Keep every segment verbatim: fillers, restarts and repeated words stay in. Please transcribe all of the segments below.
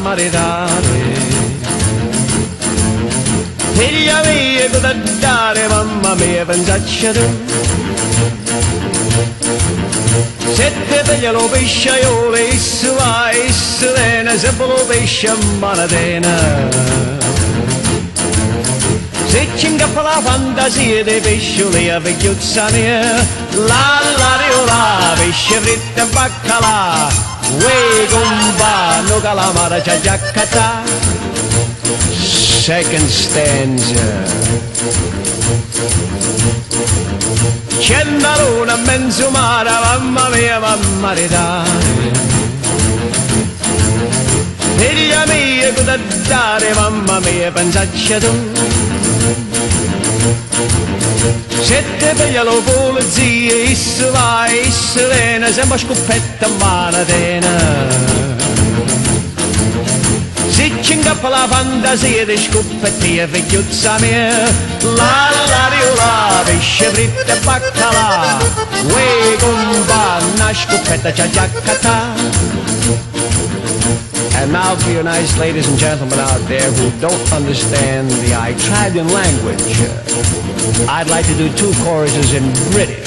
maritare. Figlia mia, cosa dare, mamma mia, pensacci tu. Se te piglia lo pesce io le issu va, issu vena, se lo pesce a manatena. Se ci ingappa la fantasia dei pescioli a vecchiuzza mia, la la riola, pesce fritto e baccalà, uè compa, no calamara c'ha giaccata. Second stanza. C'è una luna in mezzo mare, mamma mia, mamma maritare. Figlia mia, cosa dare, mamma mia, pensacci tu. Se te piglia lo polizia, issu va, issu vena, sembra scoppetta a manatena. Se ci ingappa la fantasia di scoppetti e vecchiuzza mia, la la riola, pesce fritto e baccalà, uè compa, una scoppetta c'ha giaccata. And now for you nice ladies and gentlemen out there who don't understand the Italian language, I'd like to do two choruses in British.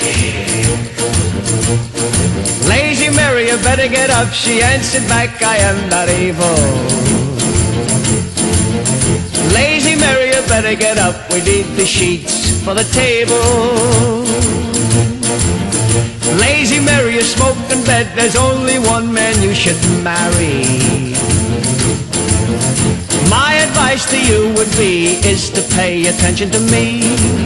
Lazy Mary, you better get up, she answered back, I am not evil. Lazy Mary, you better get up, we need the sheets for the table. Lazy Mary, you smoke in bed, there's only one man you should marry. My advice to you would be, is to pay attention to me.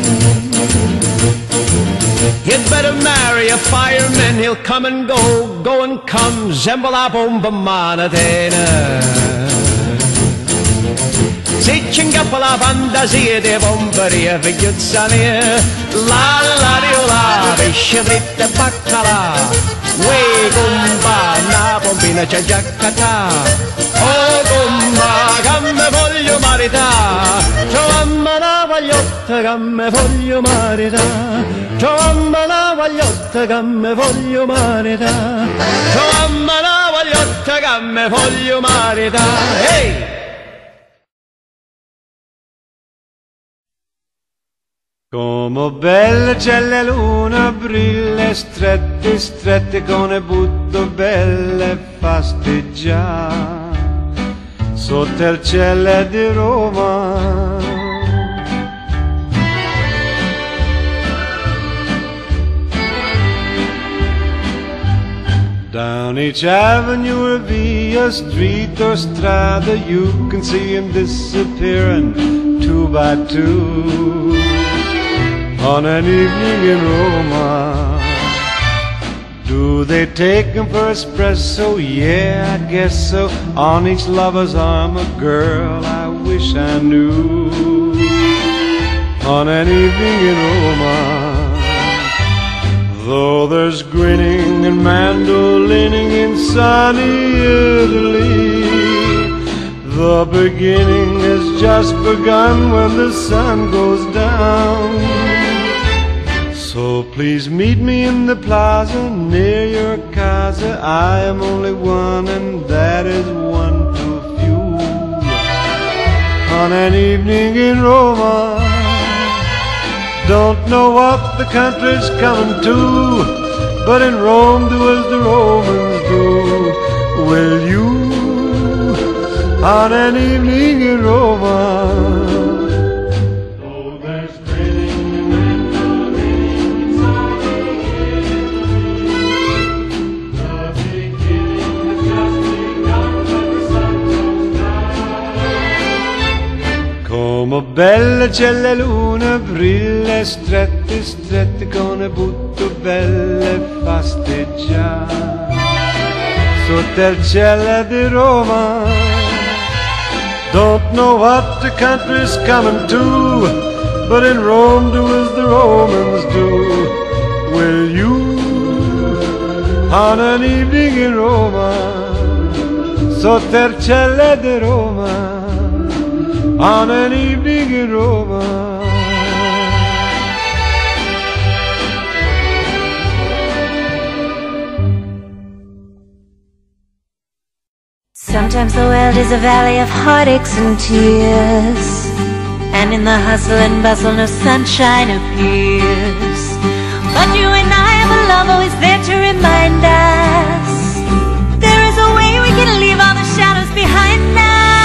You'd better marry a fireman, he'll come and go, go and come, zembola bomba manatena. Se ci ingappa la fantasia di bomberia vecchiuzza mia, la la riola, pesce fritto e baccalà, uè compa, una pompina c'ha giaccata. Oh compa, che me voglio marità, trovamma la vagliotta che me voglio marità, trovamma la vagliotta che me voglio marità, trovamma la vagliotta che me voglio marità. Ehi! Come bella c'è la luna, brille strette, strette con le butto belle fasteggiare sotto il cielo di Roma. Down each avenue or via, street or strada, you can see him disappearing two by two. On an evening in Roma, do they take him for espresso? Yeah, I guess so. On each lover's arm a girl I wish I knew. On an evening in Roma, though there's grinning and mandolining in sunny Italy, the beginning has just begun when the sun goes down. So please meet me in the plaza near your casa. I am only one and that is one too few. On an evening in Roma, don't know what the country's coming to, but in Rome do as the Romans do. Will you? On an evening in Roma, come bella c'è la luna, brille strette, strette con le butto belle fasteggiare sotto il cielo di Roma. Don't know what the country's coming to, but in Rome do as the Romans do. Will you? On an evening in Roma, sotto il cielo di Roma. On an evening in Roma. Sometimes the world is a valley of heartaches and tears, and in the hustle and bustle no sunshine appears. But you and I have a love always there to remind us there is a way we can leave all the shadows behind us.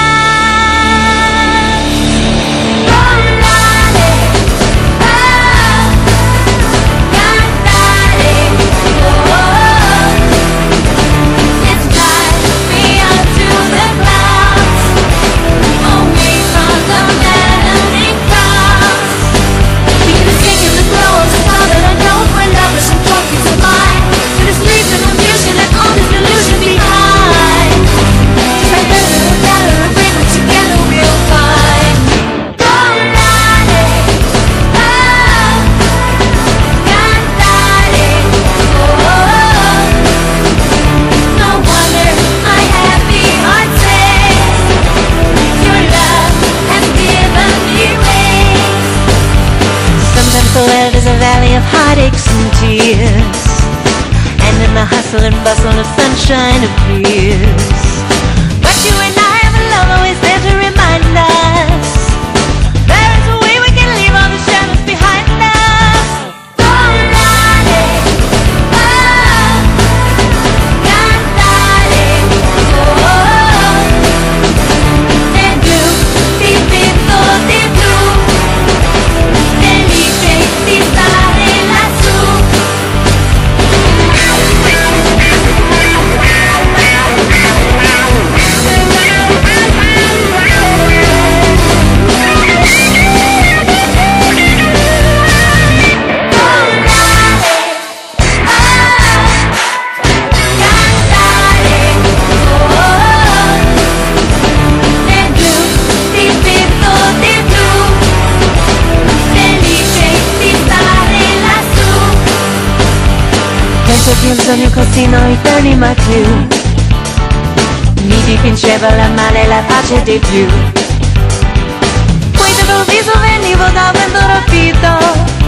Heartaches and tears, and in the hustle and bustle no sunshine appears. But you and I have a love always there to remind us there is a way we can leave all the shadows behind us. Cantare, oh, cantare, oh, e tu, ti penso di tu, felice di stare lassù. Penso che un sogno così noi torni mai più, mi dipingeva la male e la pace di più. Poi d'improvviso venivo da vento rapito,